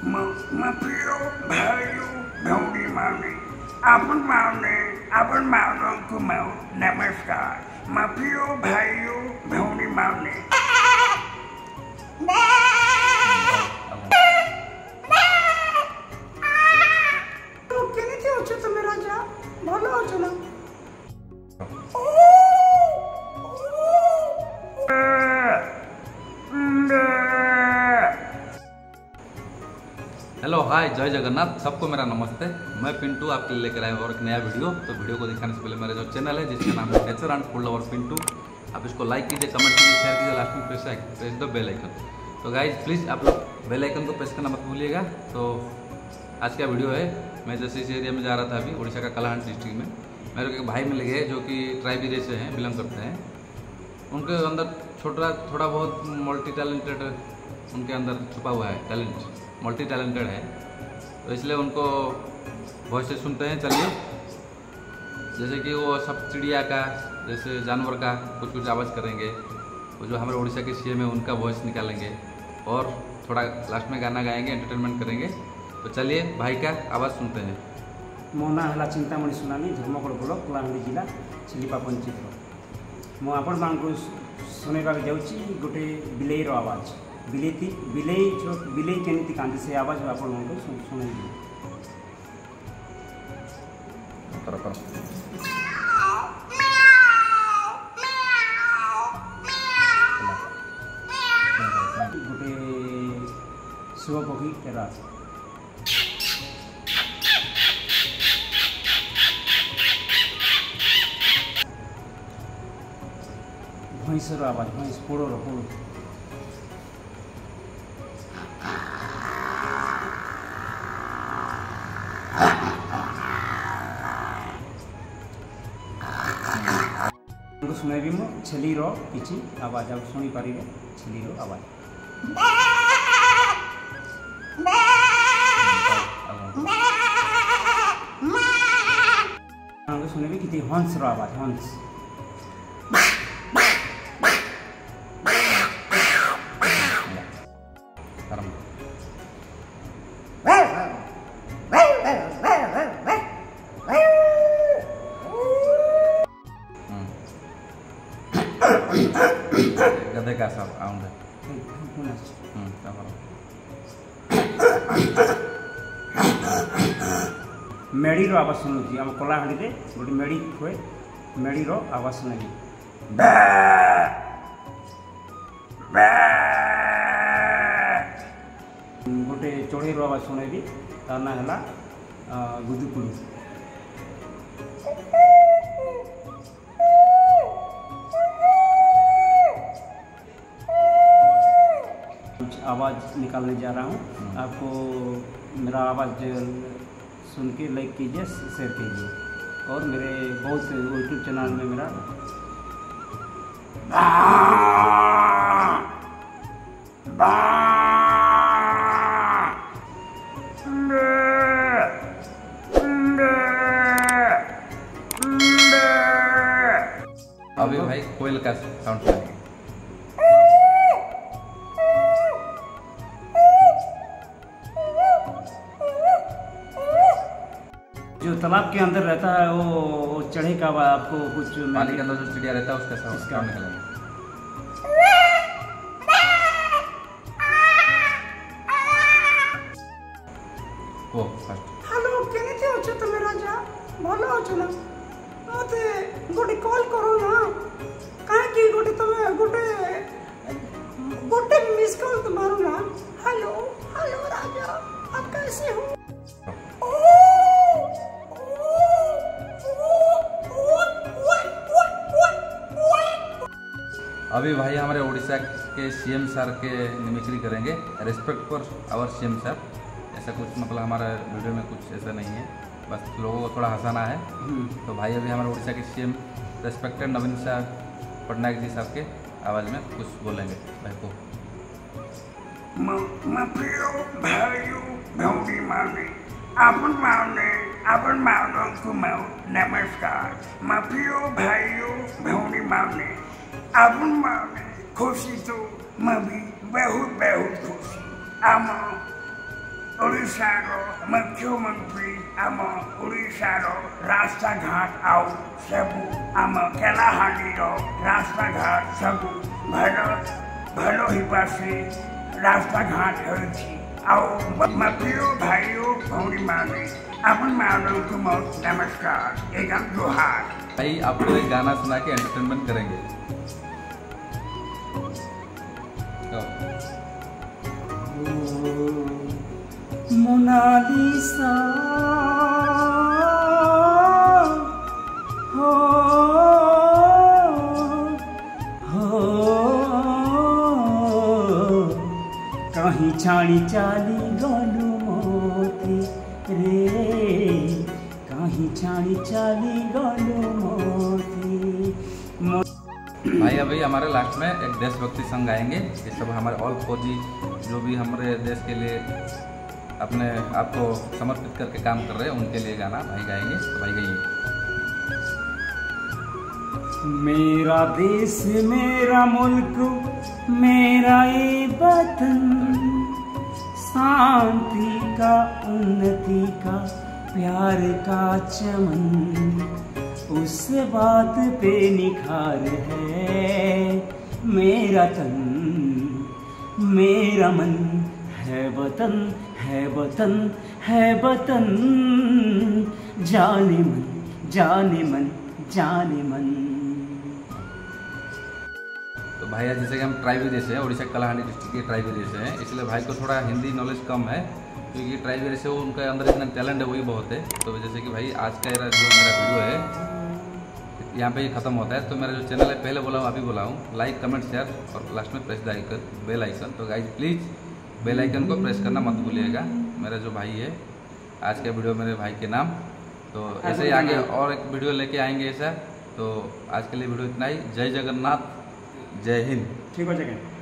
प्रिय भाइयों भौणी माने अपन मानों नमस्कार प्रिय भाइयों भौणी माने केମିତି ଅଛ ତମେ ରାଜା? ଭଲ ଅଛ ନା? हेलो हाय जय जगन्नाथ सबको मेरा नमस्ते। मैं पिंटू आपके लिए लेकर आया और एक नया वीडियो। तो वीडियो को दिखाने से पहले मेरा जो चैनल है जिसका नाम है nature and food lover Pintu, आप इसको लाइक कीजिए, कमेंट कीजिए, शेयर कीजिए, लास्ट में प्रेस द बेल आइकन। तो गाइज प्लीज़ आप लोग बेल आइकन को प्रेस करना मत भूलिएगा। तो आज का वीडियो है, मैं जैसे इस एरिया में जा रहा था अभी उड़ीसा का कलाहांडी डिस्ट्रिक्ट में, मेरे को एक भाई मिल गए जो कि ट्राइब एरिया से हैं, बिलोंग करते हैं। उनके अंदर थोड़ा बहुत मल्टी टैलेंटेड उनके अंदर छुपा हुआ है, टैलेंट मल्टी टैलेंटेड है। तो इसलिए उनको वॉइस से सुनते हैं। चलिए, जैसे कि वो सब चिड़िया का, जैसे जानवर का कुछ आवाज़ करेंगे, वो जो हमारे उड़ीसा के सीएम है उनका वॉइस निकालेंगे और थोड़ा लास्ट में गाना गाएंगे, एंटरटेनमेंट करेंगे। तो चलिए भाई का आवाज़ सुनते हैं। मो ना है चिंतामणि सुनानी, धर्मगढ़ ब्लॉक, कलाहांडी जिला, चिलिपा पंचायत। मु आपण मानक सुनेबा जाऊँगी गोटे बिलेईर आवाज़। बिलेई केମିତି कांदी से आवाज़ आपण सुनाई। गोटे शुभ पक्षी तेरा भैंसर आवाज, भैंस पोड़ो सुनबी मो छेली किसी आवाज आप शुणी पारे। छेली आवाज सुनबी कि हंस आवाज, हंस गधे का सब आउंड है। मेड़ी आवाज शुणुची आम कलाहांडी रे गोटे मेड़ी हुए, मेड़ी आवाज शुणी। गोटे चढ़ई आवाज शुणेबी, तार ना है गुदुकुड़ी। आवाज़ निकालने जा रहा हूँ। आपको मेरा आवाज़ सुन के लाइक कीजिए, शेयर कीजिए और मेरे बहुत यूट्यूब चैनल में मेरा अभी भाई कोयल का साउंड है। जो तालाब के अंदर रहता है वो चढ़े का आपको कुछ पानी के अंदर जो चिड़िया रहता है उसका साउंड निकलेगा। वो फर्स्ट। हेलो केମିତି ଅଛ ତମେ ରାଜା? ଭଲ ଅଛ ନା? ମତେ ଗୋଟେ कॉल करो ना, काहे गोटे तमे गोटे मिस कॉल तो मारो ना। हेलो हेलो राजा, आप कैसे हो? अभी भाई हमारे उड़ीसा के सीएम सर के मिमिक्री करेंगे, respect for our CM sir. ऐसा कुछ मतलब हमारा वीडियो में कुछ ऐसा नहीं है, बस लोगों को थोड़ा हंसाना है। तो भाई अभी हमारे उड़ीसा के सीएम रेस्पेक्टेड नवीन पटनायक जी साहब के आवाज़ में कुछ बोलेंगे भाई को। प्रिय भाइयों भौणी माने अपन मानों नमस्कार। प्रिय भाइयों भौणी माने अपन खुशी तो मैं भी बहुत खुशी। आम ଓଡ଼ିଶାର ମୁଖ୍ୟମନ୍ତ୍ରୀ ଆମ ଓଡ଼ିଶାର ରାସ୍ତାଘାଟ ଆଉ ସବୁ ଆମ କଳାହାଣ୍ଡିର ରାସ୍ତାଘାଟ ସବୁ ଭଲ ଭଲ ହେଇପାରୁଛି। ରାସ୍ତାଘାଟ ହେଉଛି ଆଉ ମୋ ପ୍ରିୟ ଭାଇ ଓ ଭଉଣୀମାନେ ଆପଣମାନଙ୍କୁ ମୋର नमस्कार एवं जोहार। भाई आपको एक गाना सुना के एंटरटेनमेंट करेंगे। मोनालिसा हो कहीं छाड़ी चाली गलु मोती रे कहीं छाड़ी चाली गलु मोती। भाई अभी हमारे लास्ट में एक देशभक्ति सॉन्ग गाएंगे। ये सब हमारे ऑल फौजी जो भी हमारे देश के लिए अपने आप को समर्पित करके काम कर रहे हैं उनके लिए गाना भाई गाएंगे। तो भाई गाइए। मेरा देश मेरा मुल्क मेरा ये वतन शांति का उन्नति का प्यार का चमन उस बात पे निखार है मेरा तन मेरा मन है वतन है वतन है वतन जाने मन जाने मन जाने मन। तो भाई जैसे कि हम ट्राइबल देश हैं, उड़ीसा कलाहांडी डिस्ट्रिक्ट के ट्राइबल देश हैं, इसलिए भाई को थोड़ा हिंदी नॉलेज कम है क्योंकि ट्राइबल देश है वो उनके अंदर इतना टैलेंट है वही बहुत है। तो जैसे कि भाई आज का जो मेरा वीडियो है यहाँ पे ही ख़त्म होता है। तो मेरा जो चैनल है पहले बोला हूँ अभी बोला हूँ लाइक कमेंट शेयर और लास्ट में press the icon bell icon. तो गाइज प्लीज़ बेल आइकन को प्रेस करना मत भूलिएगा। मेरा जो भाई है आज का वीडियो मेरे भाई के नाम। तो ऐसे ही आगे और एक वीडियो लेके आएंगे ऐसा। तो आज के लिए वीडियो इतना ही। जय जगन्नाथ जय हिंद। ठीक हो जाएगा।